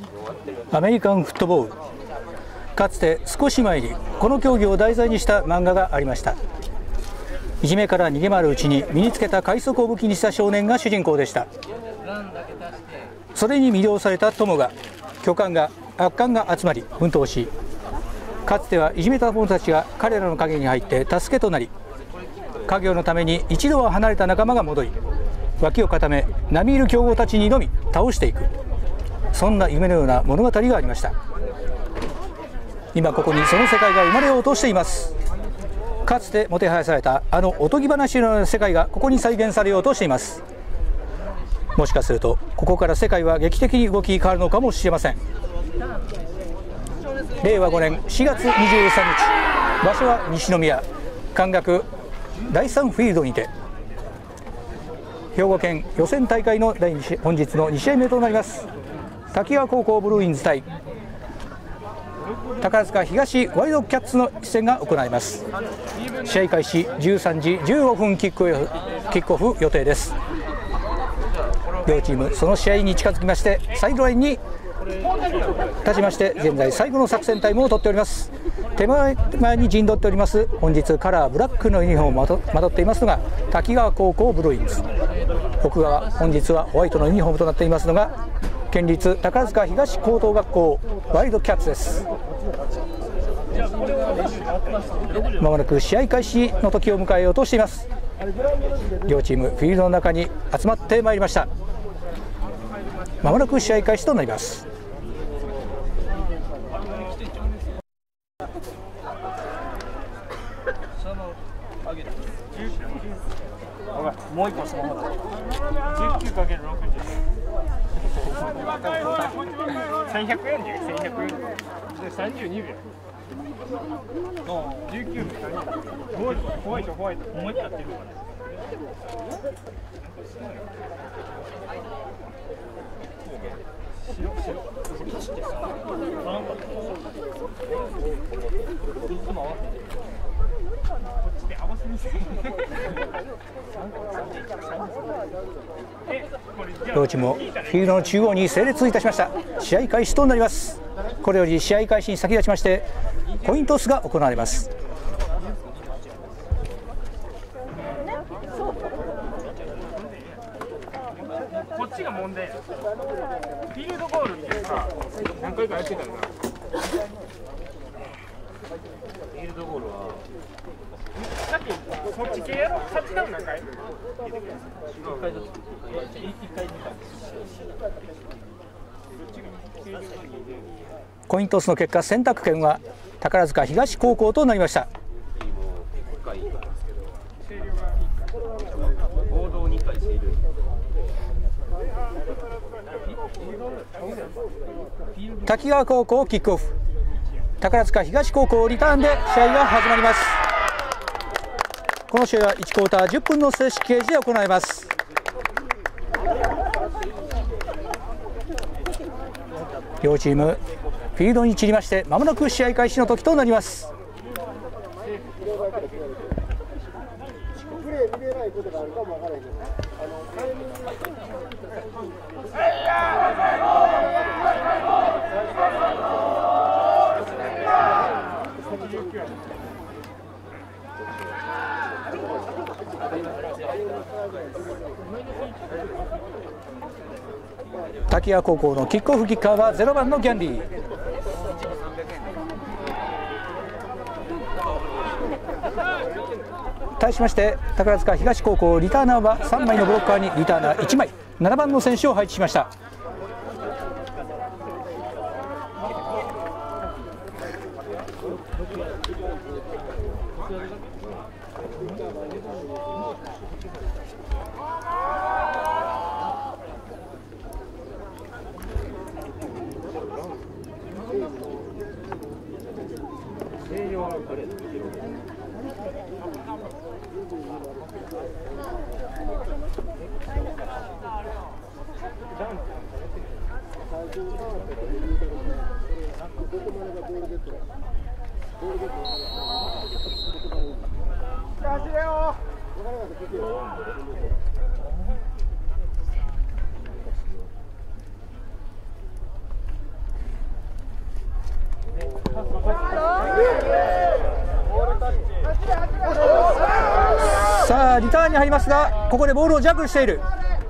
アメリカンフットボール。かつて少し前にこの競技を題材にした漫画がありました。いじめから逃げ回るうちに身につけた快速を武器にした少年が主人公でした。それに魅了された友が巨漢が悪漢が集まり奮闘し、かつてはいじめた者たちが彼らの陰に入って助けとなり、家業のために一度は離れた仲間が戻り、脇を固め並みいる強豪たちに挑み倒していく、そんな夢のような物語がありました。今ここにその世界が生まれようとしています。かつてもてはやされたあのおとぎ話のような世界がここに再現されようとしています。もしかするとここから世界は劇的に動き変わるのかもしれません。令和5年4月23日、場所は西宮関学第3フィールドにて、兵庫県予選大会の本日の2試合目となります。滝川高校ブルーインズ対宝塚東ワイルドキャッツの一戦が行われます。試合開始13時15分キックオフ予定です。両チームその試合に近づきましてサイドラインに立ちまして、現在最後の作戦タイムを取っております。手前に陣取っております、本日カラーブラックのユニフォームをまとっていますのが滝川高校ブルーインズ、奥側本日はホワイトのユニフォームとなっていますのが県立宝塚東高等学校ワイルドキャッツです。まもなく試合開始の時を迎えようとしています。両チームフィールドの中に集まってまいりました。まもなく試合開始となります。 もう一個スマホだ。19×60。1140、1140。32秒。19秒。ホワイト。ほんまにやってるのかな。 両チームもフィールドの中央に整列いたしました。試合開始となります。これより試合開始に先立ちましてコイントスが行われます。 こっちが問題。フィールドゴールってさ、何回かやってたよな。フィールドゴールはさっきこっち系やろ。タッチダウン何回？1回ずつ。1回コイントスの結果、選択権は宝塚東高校となりました。滝川高校キックオフ、宝塚東高校リターンで試合が始まります。この試合は1クォーター10分の正式掲示で行われます。両チームフィールドに散りまして、まもなく試合開始の時となります。滝川高校のキックオフキッカーは0番のギャンリー。対しまして宝塚東高校リターナーは3枚のブロッカーにリターナー1枚、7番の選手を配置しました。 ターンに入りますが、ここでボールをジャッグルしている。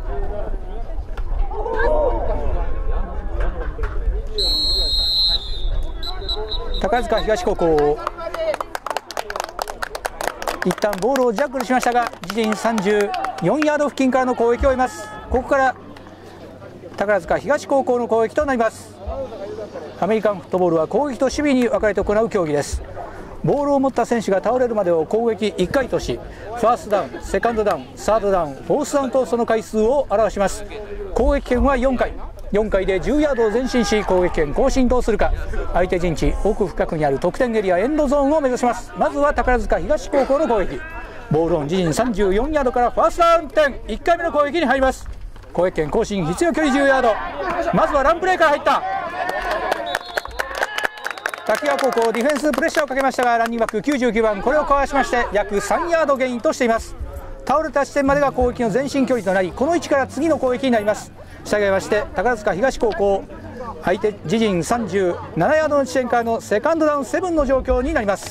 宝塚東高校、一旦ボールをジャッグルしましたが、自陣34ヤード付近からの攻撃を終えます。ここから宝塚東高校の攻撃となります。アメリカンフットボールは攻撃と守備に分かれて行う競技です。ボールを持った選手が倒れるまでを攻撃1回とし、ファーストダウン、セカンドダウン、サードダウン、フォースダウンとその回数を表します。攻撃権は4回。4回で10ヤードを前進し、攻撃権更新どうするか。相手陣地奥深くにある得点エリアエンドゾーンを目指します。まずは宝塚東高校の攻撃。ボールオン自陣34ヤードからファーストダウン点、1回目の攻撃に入ります。攻撃権更新、必要距離10ヤード。まずはランプレーから入った。滝川高校ディフェンスプレッシャーをかけましたが、ランニングバック99番これをかわしまして約3ヤードゲインとしています。倒れた地点までが攻撃の前進距離となり、この位置から次の攻撃になります。したがいまして宝塚東高校、相手自陣37ヤードの地点からのセカンドダウン7の状況になります。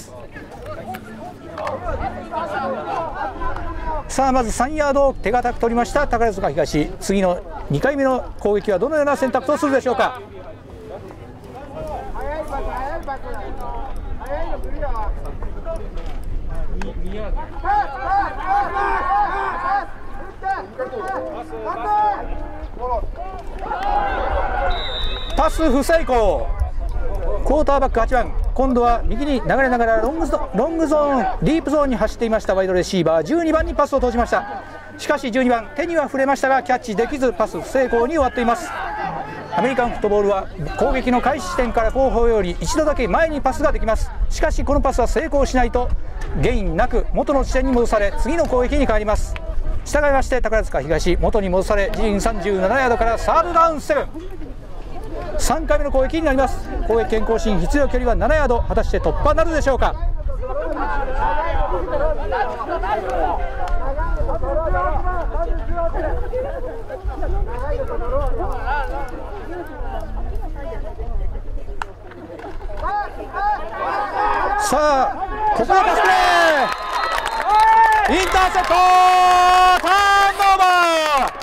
さあまず3ヤードを手堅く取りました宝塚東。次の2回目の攻撃はどのような選択とするでしょうか。パス不成功。クォーターバック8番、今度は右に流れながらロングゾーンディープゾーンに走っていましたワイドレシーバー12番にパスを通しました。しかし12番手には触れましたがキャッチできずパス不成功に終わっています。アメリカンフットボールは攻撃の開始地点から後方より一度だけ前にパスができます。しかしこのパスは成功しないとゲインなく元の地点に戻され次の攻撃に変わります。したがいまして宝塚東元に戻され自陣37ヤードからサードダウン7、3回目の攻撃になります。攻撃権更新、必要距離は7ヤード、果たして突破なるでしょうか。さあここでパスプレー、インターセプト、ターンオーバー。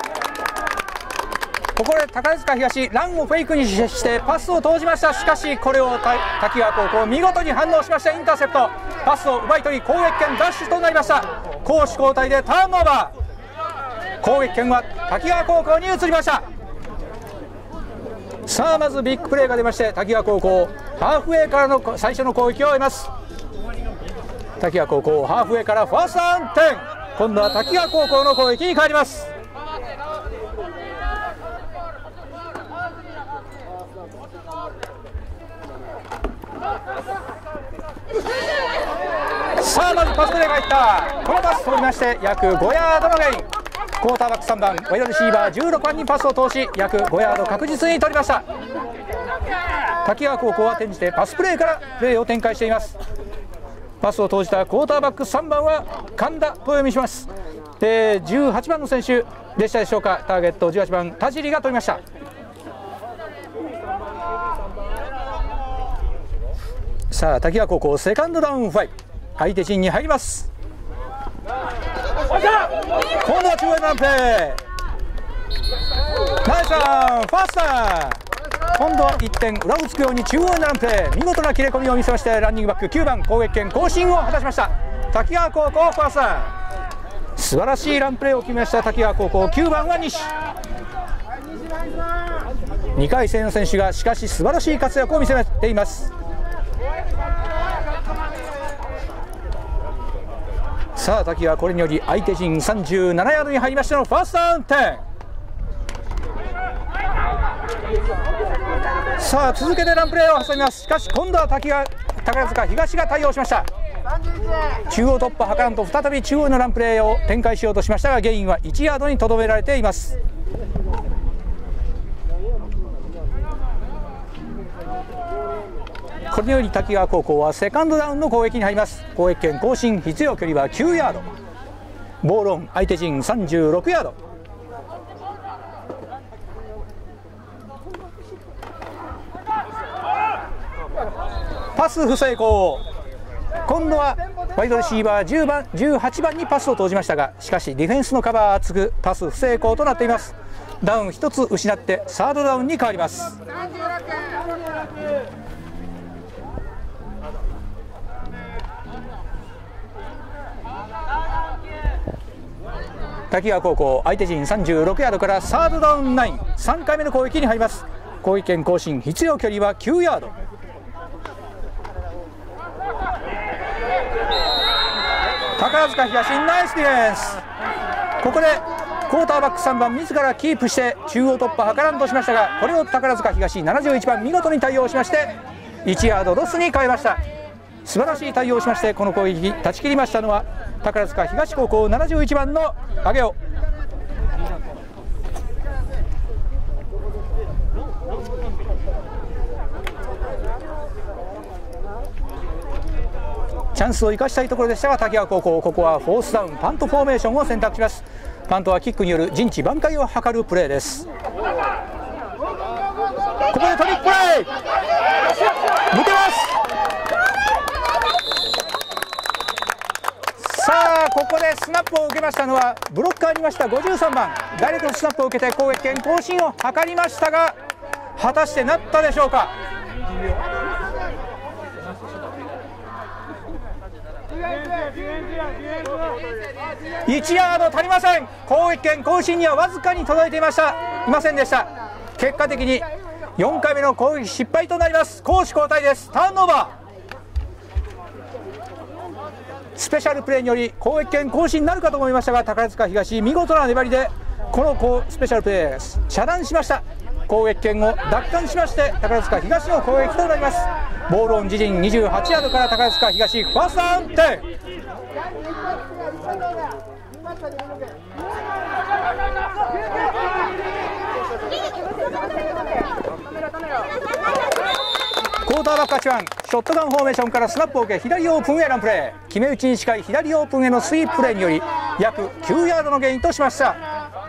ここで宝塚東ランをフェイクにしてパスを投じました。しかしこれを滝川高校見事に反応しました。インターセプト、パスを奪い取り攻撃権奪取となりました。攻守交代でターンオーバー、攻撃権は滝川高校に移りました。さあまずビッグプレーが出まして滝川高校ハーフウェイからの最初の攻撃を終えます。滝川高校ハーフウェイからファーストダウン点、今度は滝川高校の攻撃に変わります。さあまずパスプレーが入った。このパス取りまして約5ヤードのゲイン。クォーターバック3番ワイドレシーバー16番にパスを通し約5ヤード確実に取りました。滝川高校は転じてパスプレーからプレーを展開しています。パスを投じたクォーターバック3番は神田とお読みします。18番の選手でしたでしょうか。ターゲット18番田尻が取りました。さあ滝川高校セカンドダウン5、相手陣に入ります。今度は中央のランプレー、ナイスランファースター。今度は1点裏をつくように中央のランプレー、見事な切れ込みを見せましてランニングバック9番攻撃権更新を果たしました滝川高校ファースター。素晴らしいランプレーを決めました滝川高校9番は西。2回生の選手がしかし素晴らしい活躍を見せています。さあ滝はこれにより相手陣37ヤードに入りましてのファーストダウン点。さあ続けてランプレーを挟みます。しかし今度は宝塚東が対応しました。中央突破図らんと再び中央のランプレーを展開しようとしましたがゲインは1ヤードにとどめられています。これにより滝川高校はセカンドダウンの攻撃に入ります。攻撃権更新、必要距離は9ヤード、ボールオン相手陣36ヤード。パス不成功。今度はワイドレシーバー18番にパスを投じましたが、しかしディフェンスのカバー厚くパス不成功となっています。ダウン1つ失ってサードダウンに変わります。滝川高校相手陣36ヤードからサードダウン9、3回目の攻撃に入ります。攻撃権更新、必要距離は9ヤード。宝塚東ナイスディフェンス。ここでクォーターバック3番自らキープして中央突破図らんとしましたが、これを宝塚東71番見事に対応しまして1ヤードロスに変えました。素晴らしい対応をしましてこの攻撃断ち切りましたのは宝塚東高校71番の上尾。チャンスを生かしたいところでしたが、滝川高校ここはフォースダウンパントフォーメーションを選択します。パントはキックによる陣地挽回を図るプレーです。ここでトリックプレー抜けます。さあここでスナップを受けましたのはブロッカーにいました53番。ダイレクトスナップを受けて攻撃権更新を図りましたが、果たしてなったでしょうか。1ヤード足りません。攻撃権更新にはわずかに届いていませんでした。結果的に4回目の攻撃失敗となります。攻守交代です。ターンオーバー。スペシャルプレーにより攻撃権更新になるかと思いましたが、宝塚東見事な粘りでこのスペシャルプレー遮断しました。攻撃権を奪還しまして宝塚東の攻撃となります。ボールオン自陣28ヤードから宝塚東ファーストダウン10。クォーターバック8番ショットガンフォーメーションからスナップを受け左オープンへランプレー。決め打ちに近い左オープンへのスイーププレーにより約9ヤードのゲインとしました。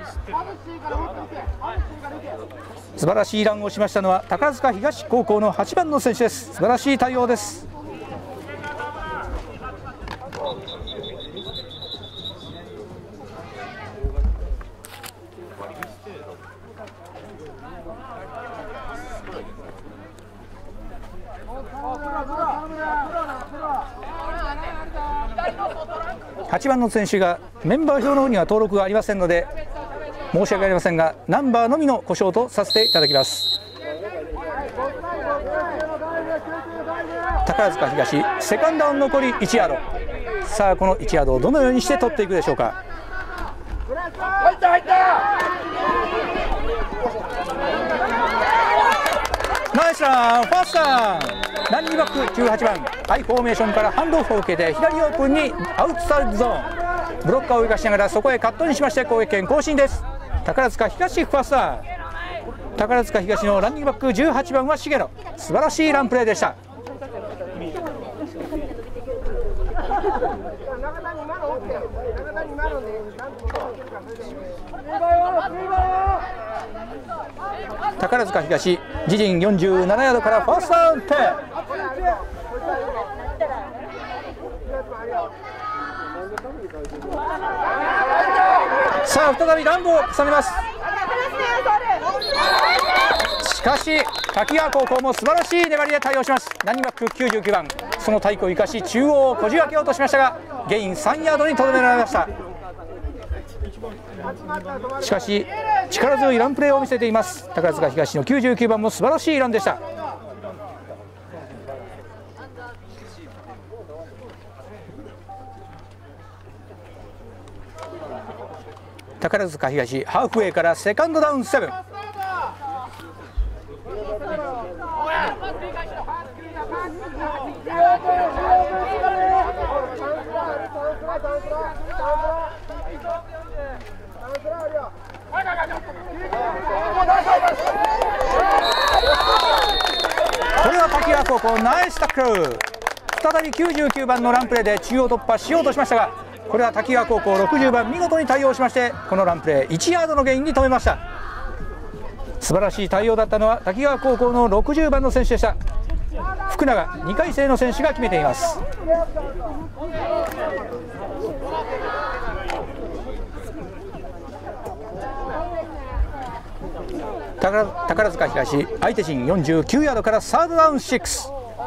素晴らしいランをしましたのは宝塚東高校の8番の選手です。素晴らしい対応です。8番の選手がメンバー表の方には登録がありませんので申し訳ありませんが、ナンバーのみの故障とさせていただきます。宝塚東セカンドダウン残り1ヤード。さあこの1ヤードをどのようにして取っていくでしょうか。ナイスランファーストダウン。ランニングバック18番アイフォーメーションからハンドオフを受けて左オープンにアウトサイドゾーンブロッカーを生かしながらそこへカットにしまして攻撃権更新です。宝塚東ファーストダウン。宝塚東のランニングバック18番は重野。素晴らしいランプレーでした。宝塚東自陣47ヤードからファーストダウン10。さあ再びランボを重ねます。しかし滝川高校も素晴らしい粘りで対応します。ランニングバック99番その対抗を生かし中央をこじ開けようとしましたがゲイン3ヤードにとどめられました。しかし力強いランプレーを見せています。宝塚東の99番も素晴らしいランでした。宝塚東ハーフウェイからセカンドダウン7。これは滝川高校ナイスタックル。再び99番のランプレーで中央突破しようとしましたが、これは滝川高校60番見事に対応しましてこのランプレー1ヤードのゲインに止めました。素晴らしい対応だったのは滝川高校の60番の選手でした。 福永、2回生の選手が決めています。宝塚東、相手陣49ヤードからサードダウン6。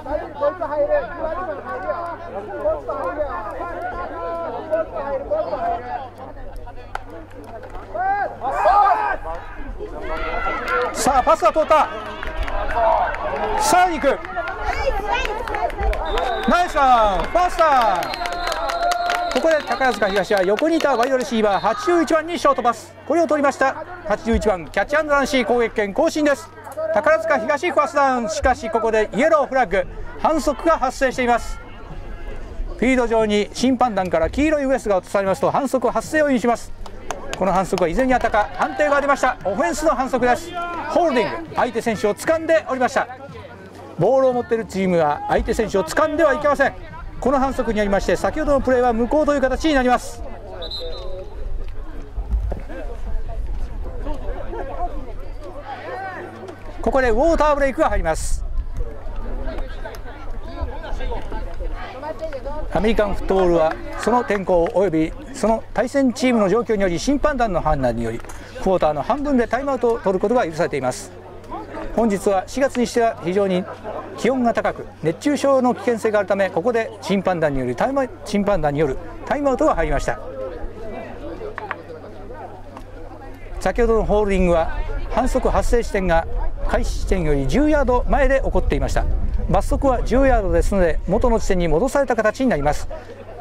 さあパスは通った。さあ行く。ナイスラン、ファーストダウン。ここで宝塚東は横にいたワイドレシーバー81番にショートパス、これを取りました。81番キャッチアンドランし攻撃権更新です。宝塚東ファーストダウン。しかしここでイエローフラッグ、反則が発生しています。フィード上に審判団から黄色いウエスが落とされますと反則発生を意味します。この反則は依然にあったか、判定が出ました。オフェンスの反則です。ホールディング、相手選手を掴んでおりました。ボールを持っているチームは相手選手を掴んではいけません。この反則によりまして先ほどのプレーは無効という形になります。ここでウォーターブレイクが入ります。アメリカンフットボールはその天候およびその対戦チームの状況により審判団の判断によりクォーターの半分でタイムアウトを取ることが許されています。本日は4月にしては非常に気温が高く熱中症の危険性があるため、ここで審判団によるタイムアウトが入りました。先ほどのホールディングは反則発生地点が開始地点より10ヤード前で起こっていました。罰則は10ヤードですので元の地点に戻された形になります。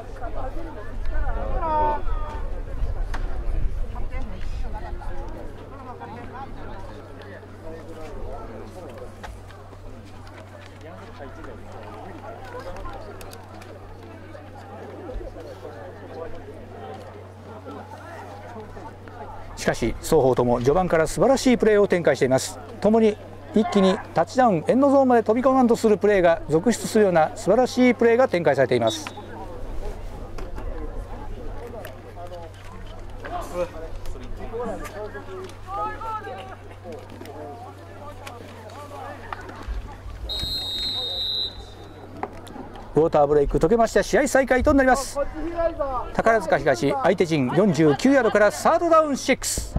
しかし双方とも序盤から素晴らしいプレーを展開しています。共に一気にタッチダウンエンドゾーンまで飛び込まんとするプレーが続出するような素晴らしいプレーが展開されています。ウォーターブレイク解けまして試合再開となります。宝塚東、相手陣49ヤードからサードダウン6。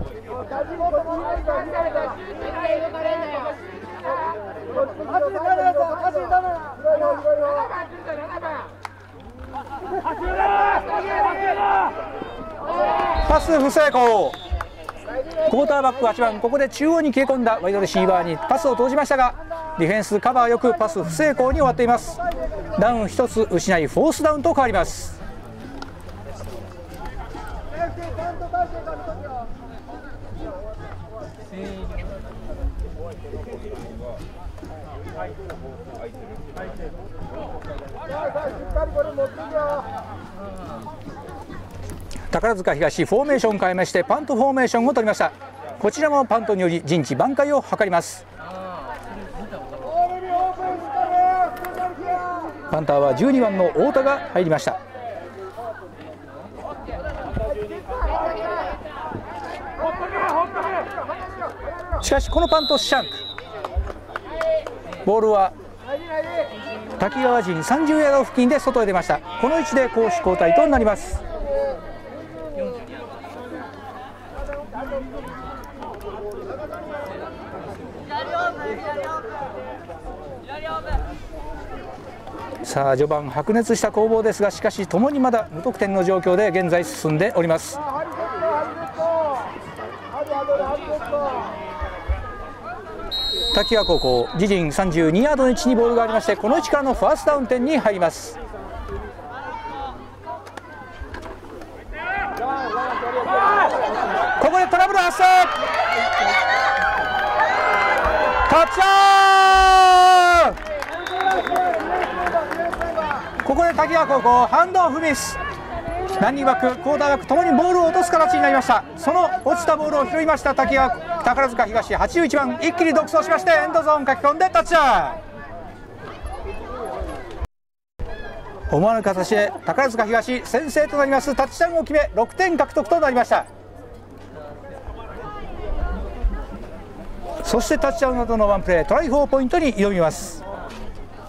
パス不成功。クォーターバック8番、ここで中央に切れ込んだワイドレシーバーにパスを投じましたがディフェンスカバーよくパス不成功に終わっています。ダウン1つ失いフォースダウンと変わります。宝塚東フォーメーションを変えましてパントフォーメーションを取りました。こちらもパントにより陣地挽回を図ります。パンターは12番の太田が入りました。しかしこのパントシャンク、ボールは滝川陣30ヤード付近で外へ出ました。この位置で攻守交代となります。さあ序盤白熱した攻防ですが、しかしともにまだ無得点の状況で現在進んでおります。滝川高校自陣32ヤードの位置にボールがありまして、この位置からのファーストダウン点に入ります。ここでトラブル発生。タッチダウン。ここで滝川高校ハンドオフミス。ランニングバッククォーターバックともにボールを落とす形になりました。その落ちたボールを拾いました宝塚東81番、一気に独走しましてエンドゾーン書き込んでタッチダウン。思わぬ形で宝塚東先制となります。タッチダウンを決め6点獲得となりました。そしてタッチダウンなどのワンプレートライ4ポイントに挑みます。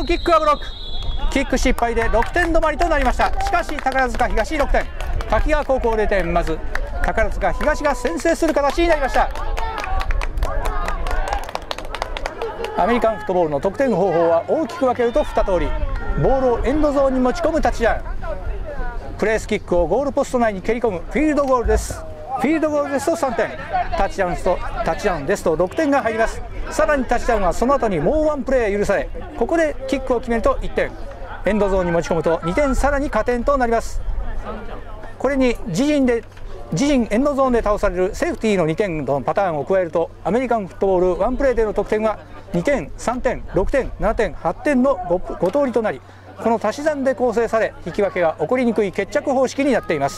キックはブロック、キック失敗で6点止まりとなりました。しかし宝塚東6点、滝川高校0点。まず宝塚東が先制する形になりました。アメリカンフットボールの得点方法は大きく分けると2通り。ボールをエンドゾーンに持ち込むタッチダウン、プレースキックをゴールポスト内に蹴り込むフィールドゴールです。フィールドゴールですと3点、タッチダウンですと6点が入ります。さらにタッチダウンはその後にもうワンプレー許され、ここでキックを決めると1点、エンドゾーンに持ち込むと2点、さらに加点となります。これに自陣エンドゾーンで倒されるセーフティーの2点のパターンを加えると、アメリカンフットボールワンプレーでの得点は2点、3点、6点、7点、8点の 5通りとなり、この足し算で構成され引き分けが起こりにくい決着方式になっています。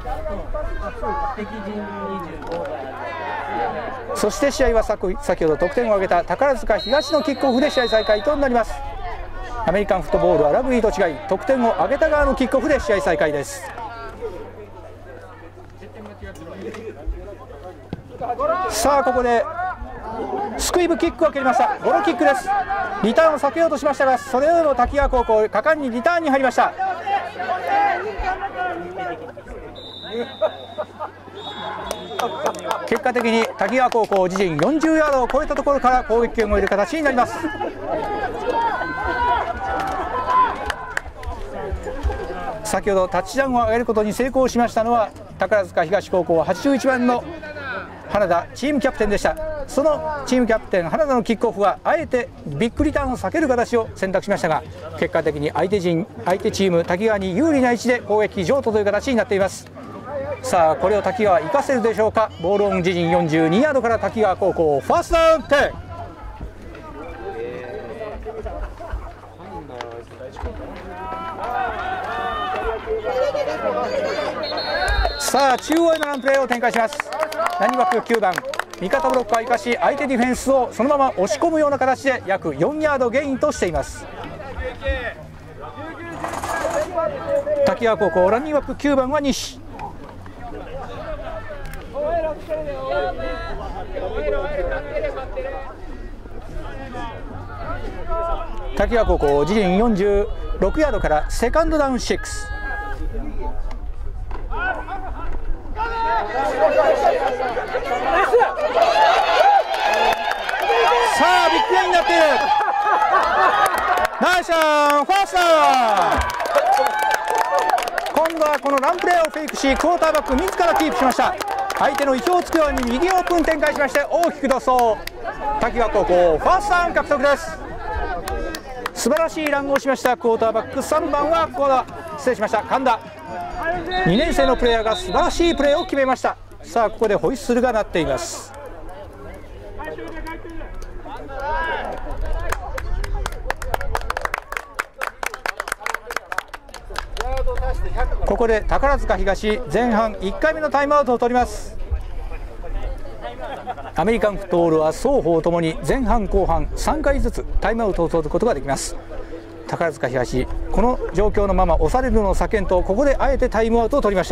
そして試合は先ほど得点を挙げた宝塚東のキックオフで試合再開となります。アメリカンフットボールはラグビーと違い、得点を挙げた側のキックオフで試合再開です。さあここでスクイブキックを蹴りました。ゴロキックです。リターンを避けようとしましたが、それでも滝川高校果敢にリターンに入りました。結果的に滝川高校自陣40ヤードを超えたところから攻撃権を得る形になります。先ほどタッチダウンを上げることに成功しましたのは宝塚東高校81番の花田チームキャプテンでした。そのチームキャプテン花田のキックオフはあえてビッグリターンを避ける形を選択しましたが、結果的に相手チーム滝川に有利な位置で攻撃譲渡という形になっています。さあこれを滝川生かせるでしょうか。ボールオン自陣42ヤードから滝川高校ファーストダウン10。さあ中央へのランプレーを展開します。ランニングバック9番、味方ブロッカーを生かし相手ディフェンスをそのまま押し込むような形で約4ヤードゲインとしています。滝川高校ランニングバック9番は西。滝川高校自陣46ヤードからセカンドダウン6。さあビッグラインになっている。ナイスシャンファースト。今度はこのランプレーをフェイクしクォーターバック自らキープしました。相手の意表をつくように右オープン展開しまして大きく独走。滝川高校ファーストダウン獲得です。素晴らしいランをしましたクォーターバック3番は神田。2年生のプレイヤーが素晴らしいプレーを決めました。さあここでホイッスルが鳴っています。ここで宝塚東前半1回目のタイムアウトを取ります。アメリカンフットボールは双方ともに前半後半3回ずつタイムアウトを取ることができます。宝塚東この状況のまま押されるのを避けんとここであえてタイムアウトを取りました。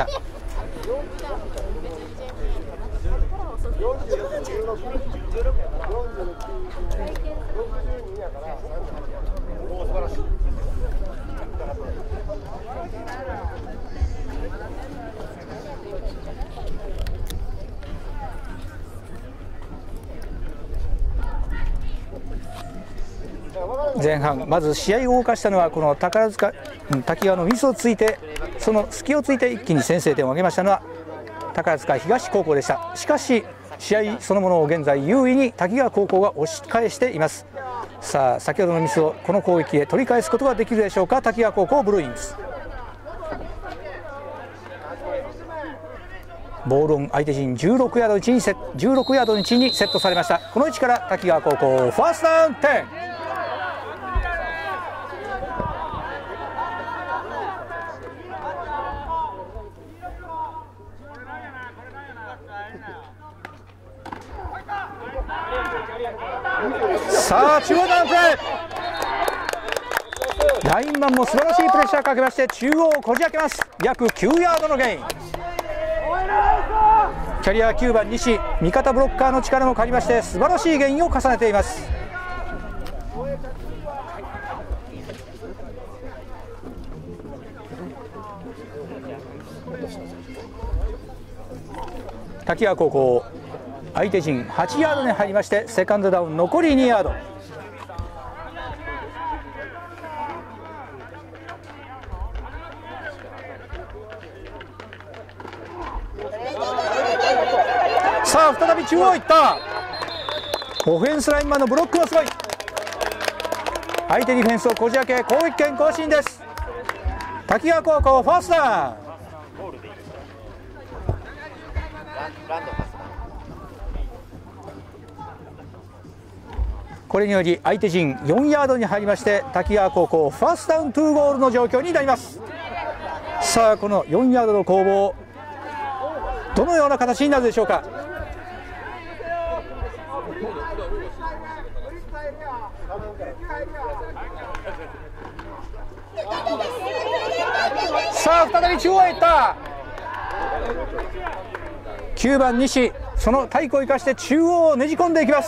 前半まず試合を動かしたのはこの滝川のミスをついてその隙をついて一気に先制点を挙げましたのは宝塚東高校でした。しかし試合そのものを現在優位に滝川高校が押し返しています。さあ先ほどのミスをこの攻撃で取り返すことができるでしょうか。滝川高校ブルーイングスボールオン相手陣16ヤードの位置にセットされました。この位置から滝川高校ファーストダウン10。さあ中央ダウンプレー、ラインマンも素晴らしいプレッシャーかけまして中央をこじ開けます。約9ヤードのゲイン。キャリア9番西味方ブロッカーの力も借りまして素晴らしいゲインを重ねています。 滝川高校相手陣8ヤードに入りましてセカンドダウン残り2ヤード。さあ再び中央いった。オフェンスラインマンのブロックもすごい。相手ディフェンスをこじ開け攻撃権更新です。滝川高校ファーストダウン。これにより相手陣4ヤードに入りまして滝川高校ファーストダウン2ゴールの状況になります。さあこの4ヤードの攻防どのような形になるでしょうか。さあ再び中央へ行った。9番西その体力を生かして中央をねじ込んでいきます。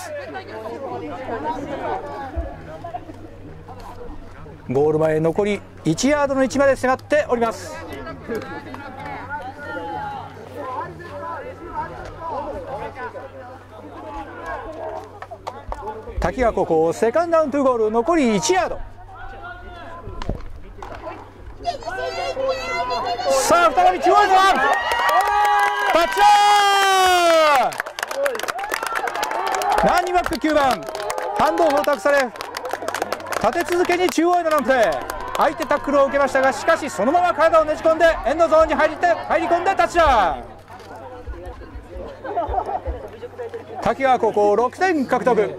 ゴール前残り1ヤードの位置まで迫っております。滝川高校セカンドダウン2ゴール残り1ヤード。さあ再び中央へタッチダウン。ランニングバック9番ハンドオフを託され立て続けに中央へのランプレー。相手タックルを受けましたがしかしそのまま体をねじ込んでエンドゾーンに入り込んでタッチダウン。滝川高校6点獲得。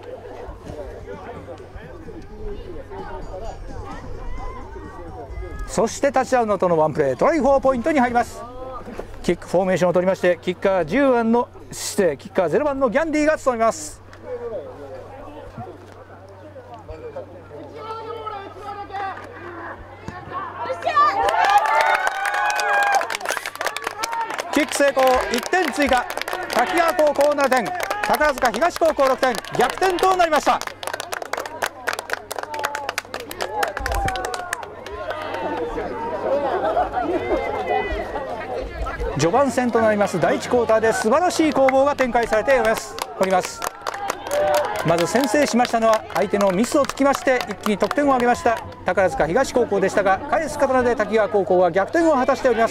そしてタッチダウンのとのワンプレートライ4ポイントに入ります。キックフォーメーションを取りましてキッカー10番のキッカー0番のギャンディが務めます。キック成功1点追加。滝川高校7点宝塚東高校6点逆転となりました。序盤戦となります第1クォーターで素晴らしい攻防が展開されております。まず先制しましたのは相手のミスをつきまして一気に得点を挙げました宝塚東高校でしたが返す刀で滝川高校は逆転を果たしております。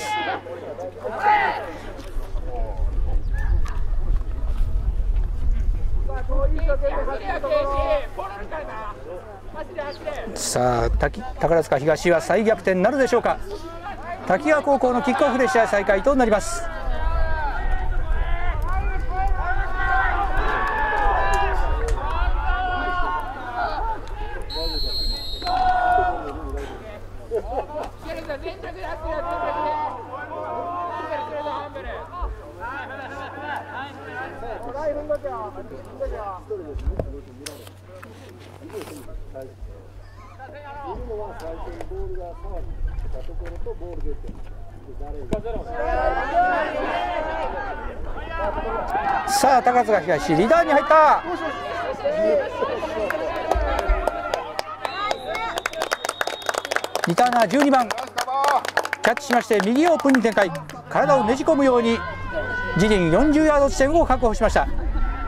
さあ宝塚東は再逆転なるでしょうか。滝川高校のキックオフで試合再開となります。さあ高塚東リーダーに入った。リターナー12番キャッチしまして右オープンに展開体をねじ込むように自陣40ヤード地点を確保しました。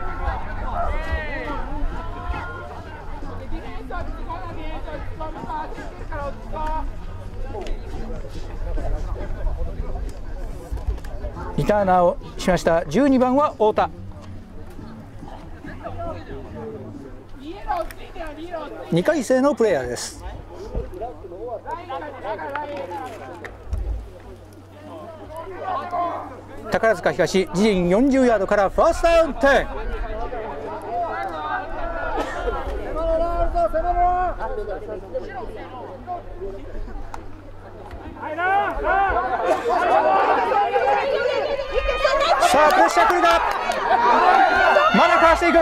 リターナーをしました12番は太田。2回生のプレーヤーです。宝塚東自陣40ヤードからファーストダウン10。さあプレッシャー来るがまだかわしていく。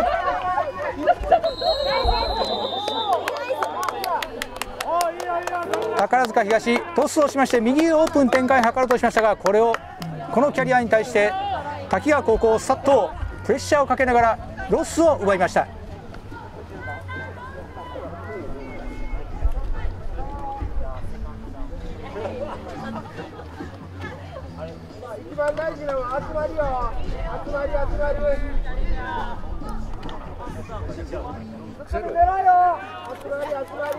宝塚東トスをしまして右オープン展開を図ろうとしましたがこのキャリアに対して滝川高校さっとプレッシャーをかけながらロスを奪いました。 番大事なのは集まりよ。集まり。それ狙えよ。集まり。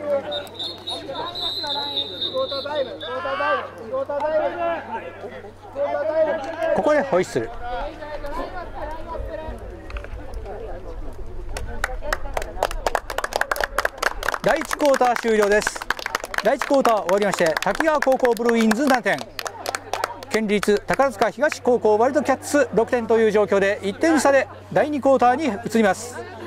ここでホイッスル。第1クォーター終了です。第1クォーター終わりまして、滝川高校ブルーインズ7点、県立宝塚東高校ワイルドキャッツ6点という状況で1点差で第2クォーターに移ります。